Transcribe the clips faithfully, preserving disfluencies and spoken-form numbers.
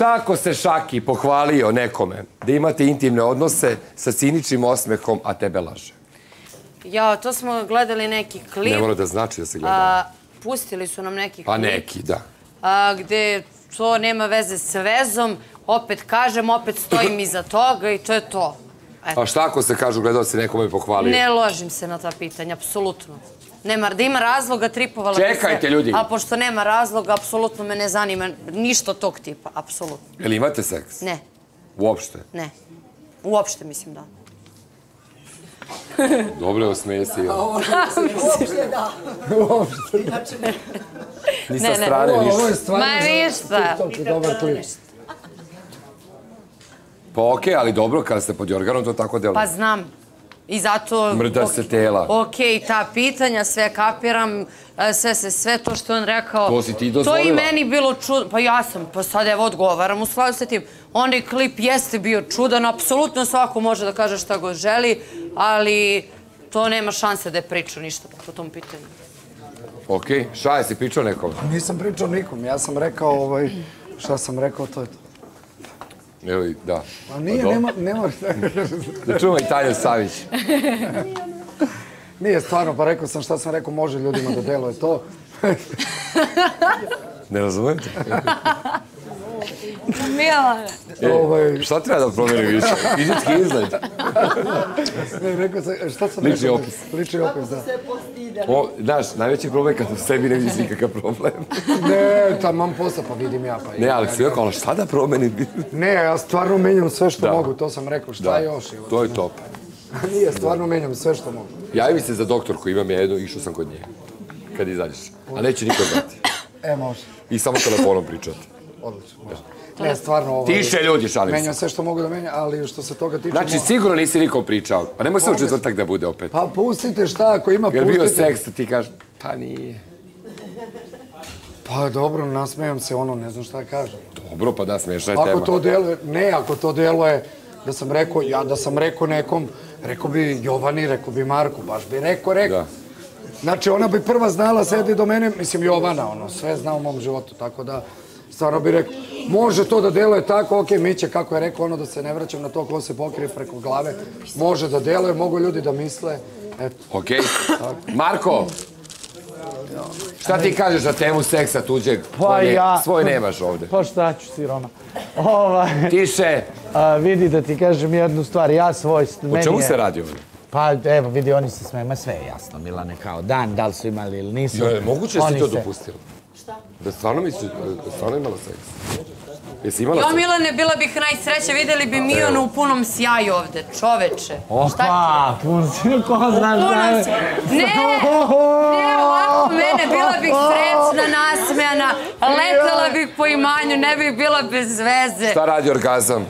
Šta ako se Šaki pohvalio nekome da imate intimne odnose sa ciničnim osmehom, a tebe laže? Ja, to smo gledali neki klip. Ne mora da znači da se gledali. Pustili su nam neki klip. Pa neki, da. Gde to nema veze s vezom, opet kažem, opet stojim iza toga i to je to. A šta ako se kažu gledao se nekome pohvalio? Ne ložim se na ta pitanja, apsolutno. Da ima razloga, tripovala bi se. Čekajte, ljudi. A pošto nema razloga, apsolutno me ne zanima ništa tog tipa, apsolutno. Jel imate seks? Ne. Uopšte? Ne. Uopšte, mislim, da. Dobro, osmeje se. Uopšte da. Uopšte da. Ni sa strane ništa. Ma ništa. Dobar klip. Pa okej, ali dobro, kada ste pod jorganom, to tako deluje. Pa znam. I zato... Mrda se tela. Okej, ta pitanja, sve kapiram, sve se, sve to što je on rekao... To si ti dozvolila. To i meni bilo čudno. Pa ja sam, pa sad evo odgovaram u skladu sa tim. Onaj klip jeste bio čudan, apsolutno svako može da kaže šta god želi, ali to nema šanse da je pričao ništa po tom pitanju. Okej, šta je si pričao nekom? Nisam pričao nikom, ja sam rekao, šta sam rekao, to je to. Evo i, da. Pa nije, nema, nema... Da čujemo i Tanju Savić. Nije stvarno, pa rekao sam šta sam rekao, može ljudima da deluje to. Ne razumijem te? Milane. Šta treba da promeni više? Fizički izgled. Ne, rekao sam, šta sam rekao? Lični opis. Lični opis, da. Znaš, najveći problem je kad u sebi ne vidiš nikakav problem. Ne, tam mam posla, pa vidim ja. Ne, ali svi rekao, ali šta da promeni? Ne, ja stvarno menjam sve što mogu, to sam rekao, šta još? To je top. Nije, stvarno menjam sve što mogu. Javi mi se za doktorku, imam jednu, išao sam kod nje. Kad izađeš. A neće niko znati. E, može. I samo telefonom pričati. Odlično, može. Ne, stvarno ovo... Tiše ljudi, šalim se. Menjam sve što mogu da menjam, ali što se toga tiče... Znači, sigurno nisi nikom pričao. Pa nemoj se u četvrtak da bude opet. Pa pustite šta, ako ima pustite... Jer bio seks, ti kažeš, pa nije. Pa dobro, nasmejam se, ono, ne znam šta da kažem. Dobro, pa da, smiješna je tema. Ako to deluje, ne, ako to deluje, da sam rekao, ja da sam rekao nekom, rekao bi Jovani, rekao bi Marku, baš bi rekao, rekao. Znači, ona bi prva znala, sedi do mene, mislim, Jovana, ono, sve zna u mom životu, tako da, stvarno bi rekao, može to da deluje tako, okej, Miće, kako je rekao, ono, da se ne vraćam na to ko se pokrije preko glave, može da deluje, mogu ljudi da misle, eto. Okej. Marko, šta ti kažeš za temu seksa tuđeg? Svoj nemaš ovde. Pa šta ću, siroma. Tiše. Vidi da ti kažem jednu stvar, ja svoj... O čemu se radi ovdje? Pa evo, vidi, oni se smiju, ma sve je jasno, Milane, kao dan, da li su imali ili nisu. Moguće da si to dopustila? Šta? Da stvarno misliš, da stvarno imala seks? Jesi imala seks? Jo, Milane, bila bih najsreća, vidjeli bi Mijonu u punom sjaju ovde, čoveče. Opa, pun sjaju, ko znaš da je? Ne, ne, ovako mene, bila bih srećna, nasmejana, letela bih po imanju, ne bih bila bez veze. Šta radi orgazam?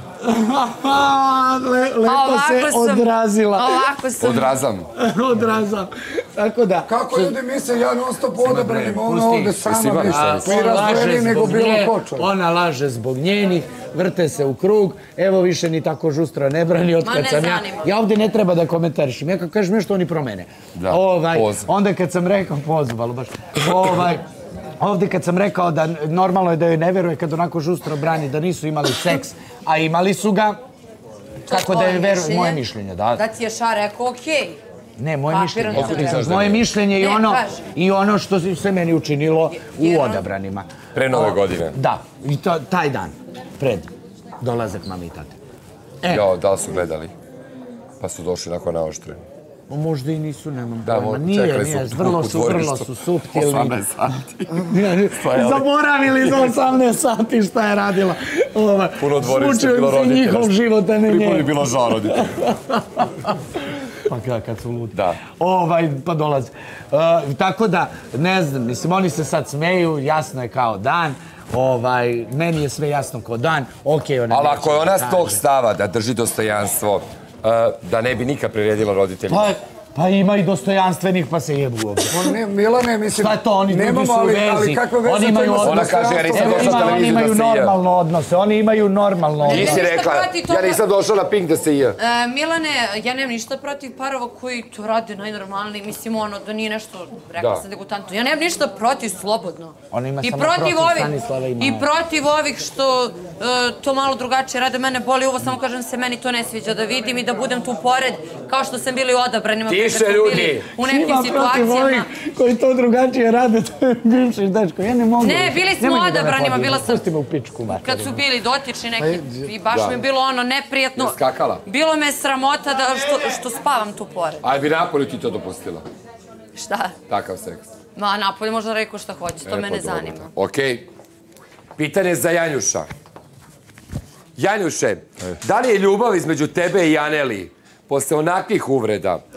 Lepo se odrazila. Ovako sam. Odrazam. Odrazam. Tako da... Kako ljudi misle, ja non stop odabranim, ono ovde sama misle. I razdvojeni nego bilo kočo. Ona laže zbog njenih, vrte se u krug, evo više ni tako žustro ne brani od kad sam ja. Ja ovdje ne treba da komentarišim, ja kako kažem nešto oni promene. Da, poz. Onda kad sam rekao, pozvalo baš, ovaj... Ovdje kad sam rekao da normalno je da joj ne veruje kad onako žustro brani da nisu imali seks, a imali su ga, kako da joj veruje, moje mišljenje, da. Da ti je Ša rekao, okej. Ne, moje mišljenje, moje mišljenje i ono što se meni učinilo u odabranima. Pre nove godine. Da, i taj dan, pred dolazak mami i tate. Jo, da li su gledali? Pa su došli nakon naoštreni. Možda i nisu, nemam pojma. Nije, nije, vrlo su, vrlo su suptilni. osamnaest sati. Zaboravili za osamnaest sati šta je radila. Puno dvorište je bilo roditelja. Njihov život, a ne nje. Pripoli bilo žao roditelja. Pa kad su ludi. Da. Pa dolaze. Tako da, ne znam, mislim, oni se sad smeju, jasno je kao dan. Meni je sve jasno kao dan. Ali ako je ona s tog stava da drži dostojanstvo, da ne bi nikad priredila roditelja. Pa ima i dostojanstvenih, pa se jebu ovdje. Ne, Milane, mislim... Šta je to, oni drugi su u vezi. Oni imaju odnose. Ona kaže, ja nisam došla na Oni televiziju da imaju se je. normalno odnose, oni imaju normalno odnose. Nisi rekla, ja nisam došla na Pink da se je. Milane, ja nemam ništa protiv parova koji to rade najnormalniji. Mislim, ono, da nije nešto, rekla sam degutantno. Ja nemam ništa protiv, slobodno. On ima I samo protiv protiv ovih, Stanislava i Maje. I protiv ovih što e, to malo drugačije rade. Mene boli uvo, samo kažem se, meni to ne sviđa da vidim i da budem tu pored, kao što sam bili odabranima. Tiše, ljudi! U nekim Ima protiv ovih situacijama. koji to drugačije rade, to je bivši dečko. Ja ne mogu. Ne, bili smo Nemoj da me odabranima, podižeš, bila sam... Pusti me u pičku, materinu. Kad su bili dotični neki, i baš mi je bilo ono neprijetno. Je skakala? Bilo me sramota da što, što spavam tu pored. A bi napolju ti to dopustila? Šta? Takav seks. Ma, napolje možda rekao šta hoće, to mene zanima. Okej. Pitanje za Janjuša. Janjuše, da li je ljubav između tebe i Aneli posle onakvih uvreda